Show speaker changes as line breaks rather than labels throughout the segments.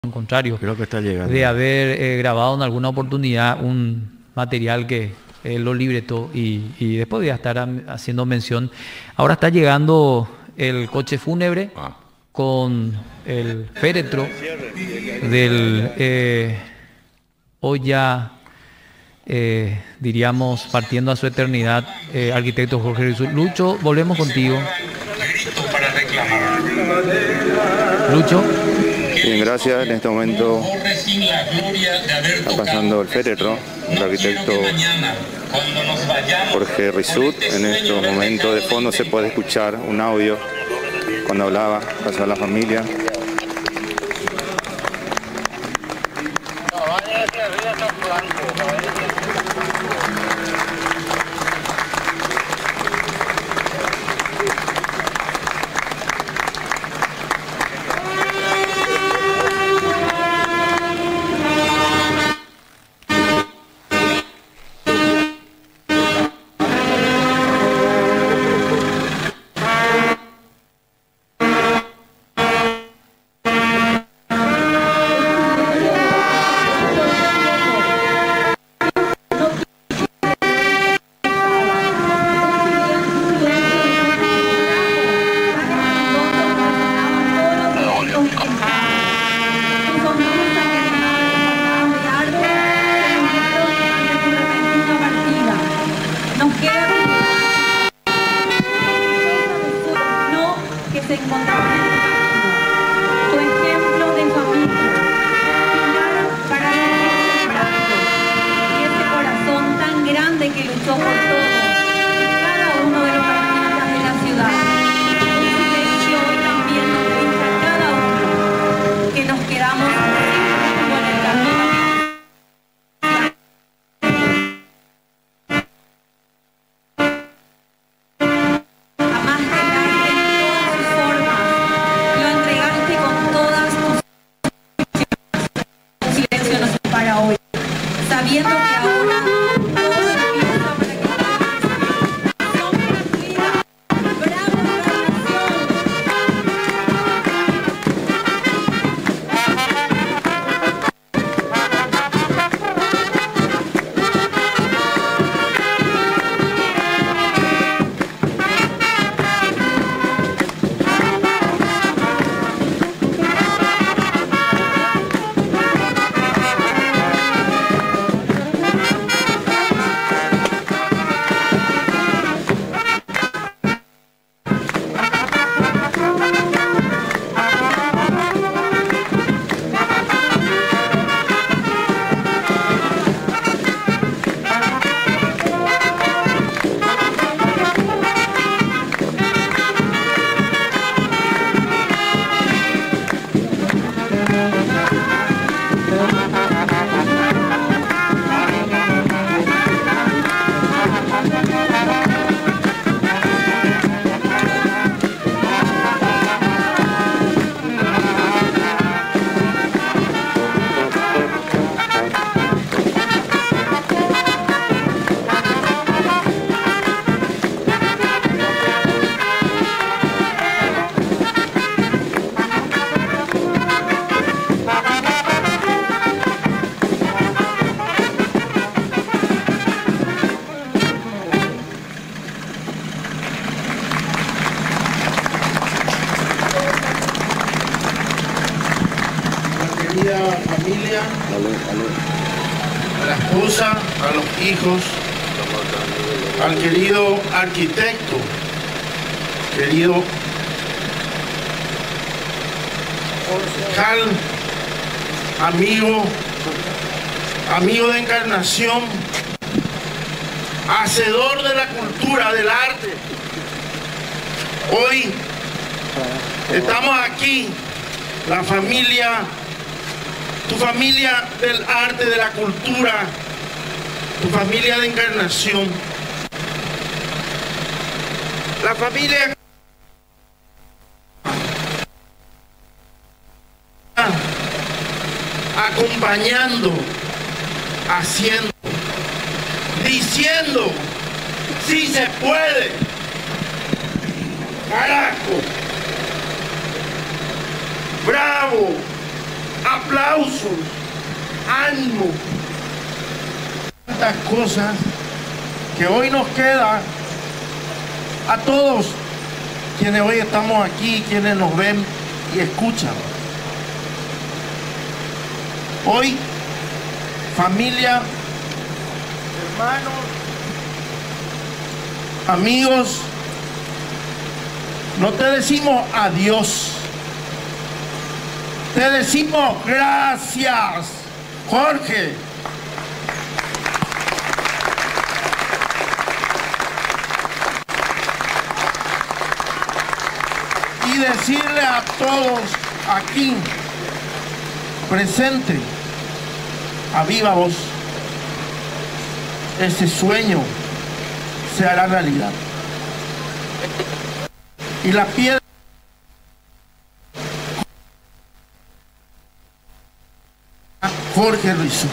contrario,
Creo que está llegando.
de haber grabado en alguna oportunidad un material que él lo libretó y después de estar haciendo mención. Ahora está llegando el coche fúnebre con el féretro del hoy ya diríamos partiendo a su eternidad arquitecto Jorge Rizul. Lucho, volvemos contigo. Lucho.
Bien, gracias. En este momento está pasando el féretro del arquitecto Jorge Rizul. En estos momentos de fondo se puede escuchar un audio cuando hablaba, pasó a la familia.
Se encontraban en el camino. Tu ejemplo de familia, pilar para los brazos y ese corazón tan grande que luchó por todos y cada uno de los artistas de la ciudad. Un silencio hoy también nos deja a cada uno que nos quedamos sin rumbo en el camino. Sabiendo que ahora todo empieza para que somos vida. ¡Bravo,
familia, a la esposa, a los hijos, al querido arquitecto, querido Cal, amigo de Encarnación, hacedor de la cultura, del arte. Hoy estamos aquí, la familia, tu familia del arte, de la cultura, tu familia de Encarnación, la familia acompañando, haciendo, diciendo, sí se puede, carajo, bravo, aplausos, ánimo, tantas cosas que hoy nos queda a todos quienes hoy estamos aquí, quienes nos ven y escuchan. Hoy, familia, hermanos, amigos, no te decimos adiós, te decimos gracias, Jorge. Y decirle a todos aquí presente, a viva voz, ese sueño se hará realidad. Y la piedra Jorge Rizzo.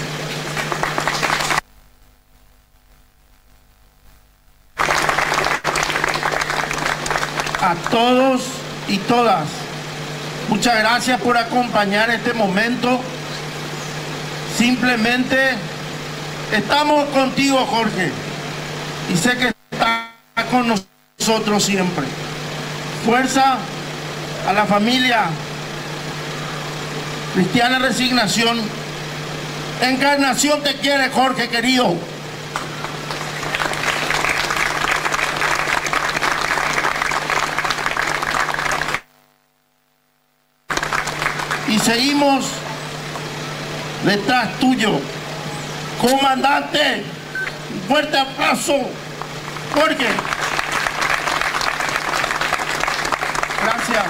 A todos y todas, muchas gracias por acompañar este momento. Simplemente estamos contigo, Jorge, y sé que estás con nosotros siempre. Fuerza a la familia Cristiana Resignación. Encarnación te quiere, Jorge querido. Y seguimos detrás tuyo, comandante. Un fuerte abrazo, Jorge. Gracias.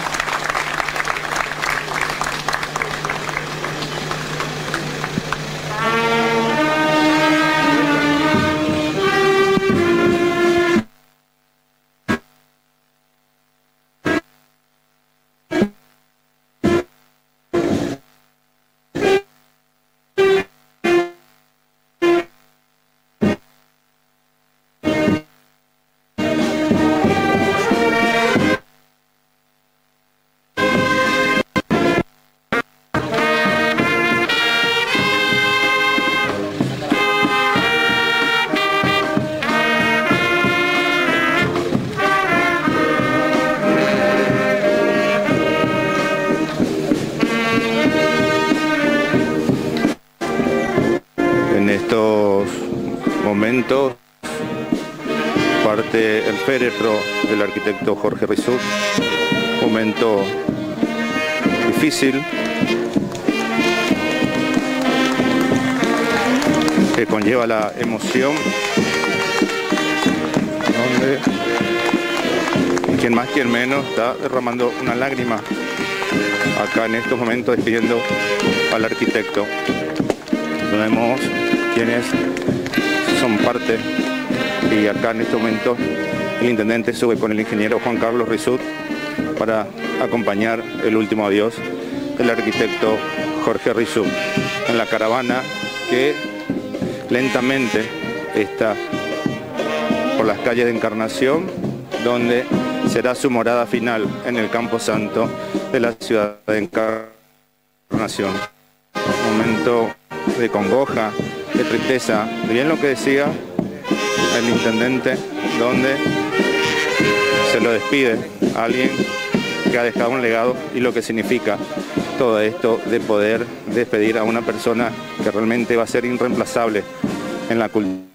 Momentos parte el féretro del arquitecto Jorge Rizzo, momento difícil que conlleva la emoción, donde quien más quien menos está derramando una lágrima acá en estos momentos despidiendo al arquitecto. Vemos quienes son parte, y acá en este momento el intendente sube con el ingeniero Juan Carlos Rizzo para acompañar el último adiós del arquitecto Jorge Rizzo en la caravana que lentamente está por las calles de Encarnación, donde será su morada final en el Campo Santo de la ciudad de Encarnación. Un momento de congoja, de tristeza, bien lo que decía el intendente, donde se lo despide a alguien que ha dejado un legado, y lo que significa todo esto de poder despedir a una persona que realmente va a ser irreemplazable en la cultura.